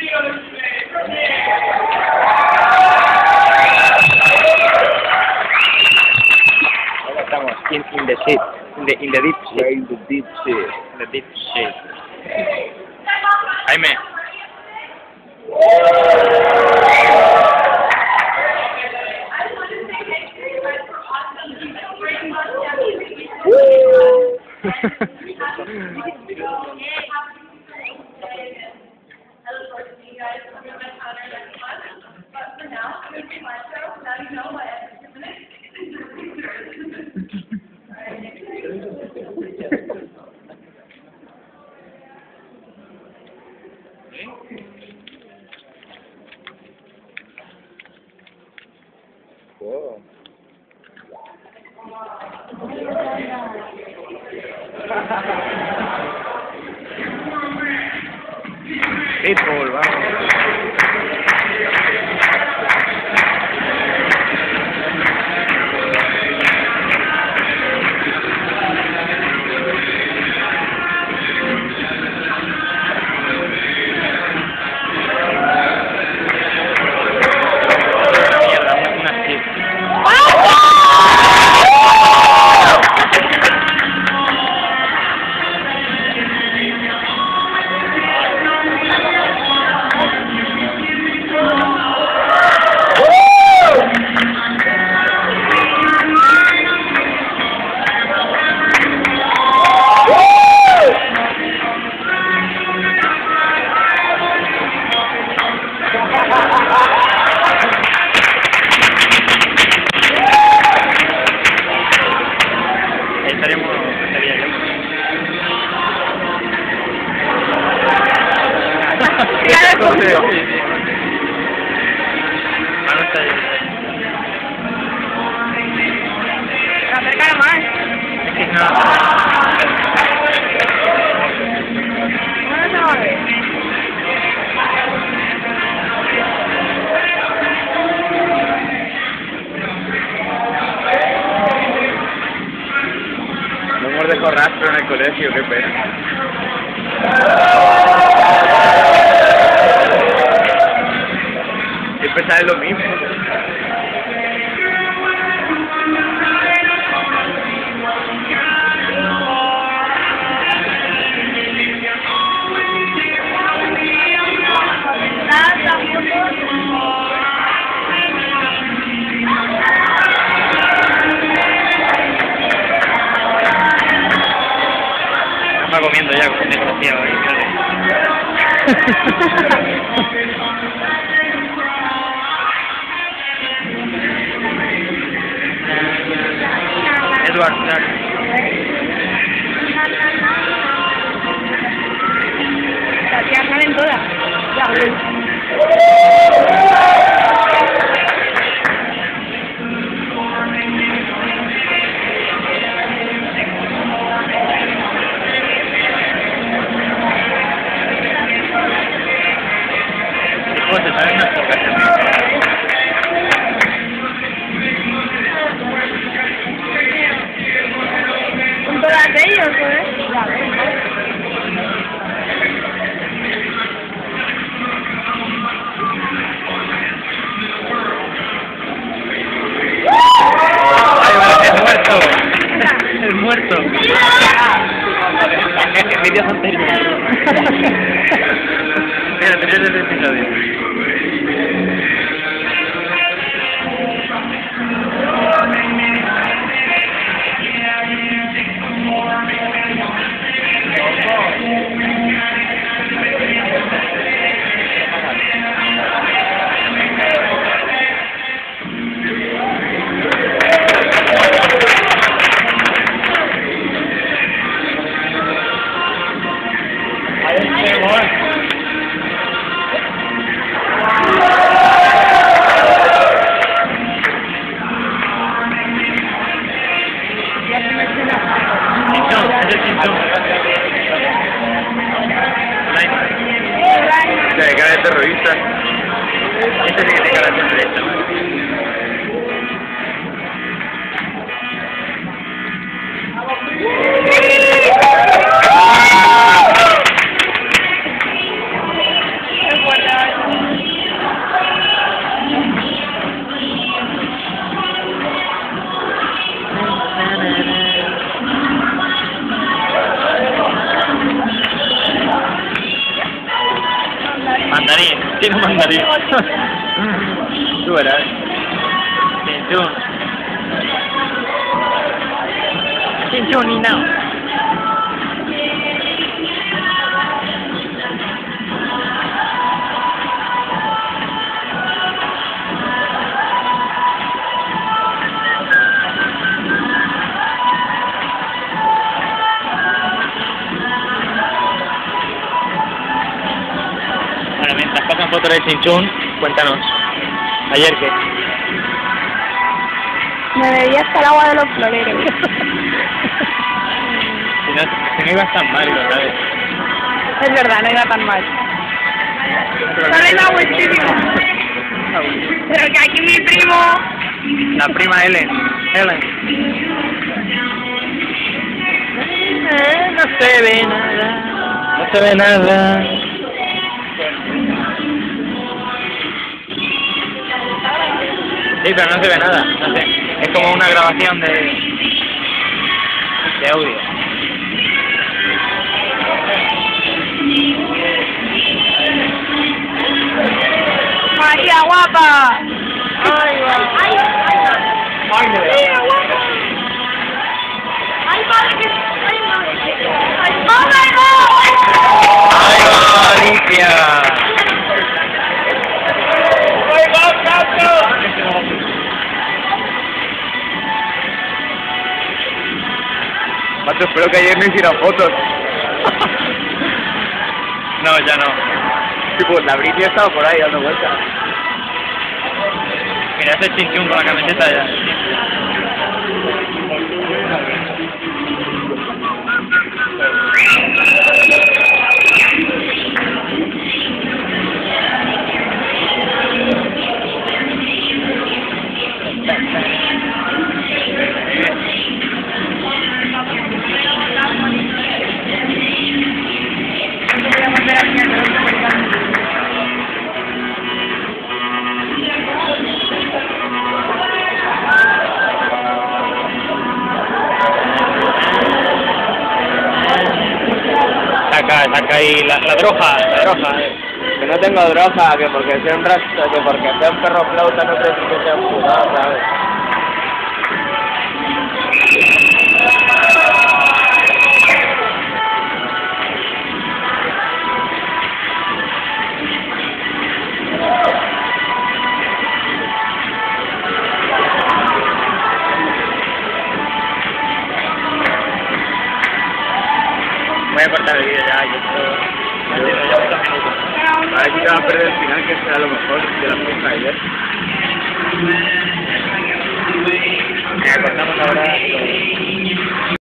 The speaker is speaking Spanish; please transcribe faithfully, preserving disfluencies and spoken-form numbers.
Ahora estamos in, in the shit, in the, in the deep shit. We're in the deep shit. In the deep shit. Jaime. Wow. Pitbull, vamos. Estaremos, estaría yo. Claro, Sí, sí, sí. Manu está ahí. acercar más. Es que no. Bueno, se va a ver. No hemos dejado rastro en el colegio, qué pena. Siempre sale lo mismo. Estamos comiendo ya con desgraciado ahí, Edward, claro. Las tías salen todas. Después te salen unas pocas también. ¿Con todas ellos, pues? ¡El muerto! ¡El muerto! Vídeos anteriores. Mira, anteriores del episodio. De cara de terrorista. Este sí que tiene cara de terrorista. Qué fuerte. Mandarín, tiene un mandarín. Tú verás. Chinchún. Chinchún y no. Bueno, mientras pasan fotos de Chinchún, cuéntanos. ¿Ayer qué? Me bebía hasta el agua de los floreros. Si no, si no ibas tan mal, ¿sabes? Es verdad, no iba tan mal. Solo iba muchísimo. Pero que aquí mi primo... La prima Ellen. Ellen. Eh, no se ve nada. No se ve nada. Sí, pero no se ve nada. No sé. Es como una grabación de... de audio. María guapa. Ay, guapa. Ay, Ay, me María guapa. Ay, madre que... Ay, madre. Ay, madre. ¡Ay, va, Alicia! ¡Ay, va, Cacho! Macho, espero que ayer no hicieran fotos. No, ya no. Tipo, la Britney ha estado por ahí dando vueltas. Mira ese Chinchún con la camiseta ya. Saca, saca ahí la, la droga, la droga. Que no tengo droga, que porque sea un rastro, que porque sea un perro flauta no te que sea un fumado, ¿sabes? Voy a cortar el vídeo ya, yo estoy... ya muchos minutos. A ver si te vas a perder el final, que será lo mejor de la fiesta de ayer.